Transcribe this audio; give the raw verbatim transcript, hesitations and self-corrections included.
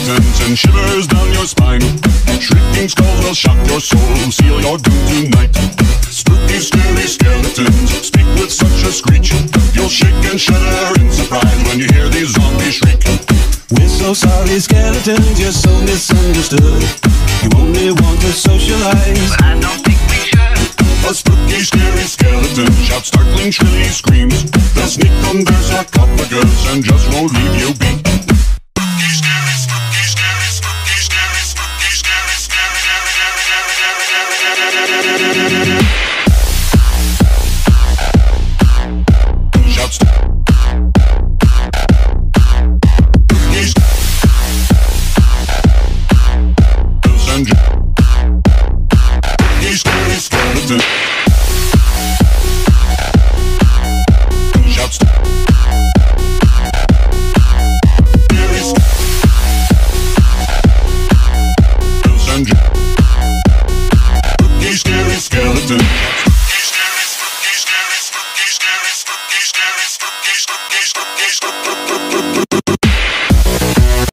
skeletons and shivers down your spine. Shrieking skulls will shock your soul, seal your doom tonight. Spooky, scary skeletons speak with such a screech. You'll shake and shudder in surprise when you hear these zombies shriek. We're so sorry, skeletons, you're so misunderstood. You only want to socialize, but I don't think we should. A spooky, scary skeleton shouts startling, shrilly screams. They'll sneak under sarcophagus and just won't leave you be. Spooky, scary, spooky, scary, spooky, scary, spooky, scary, scary, shouts. Spooky, scary skeleton. Shouts. Spooky, scary skeleton. Spooky, scary, spooky, scary, spooky, scary, spooky, scary, spooky, scary, spooky, scary.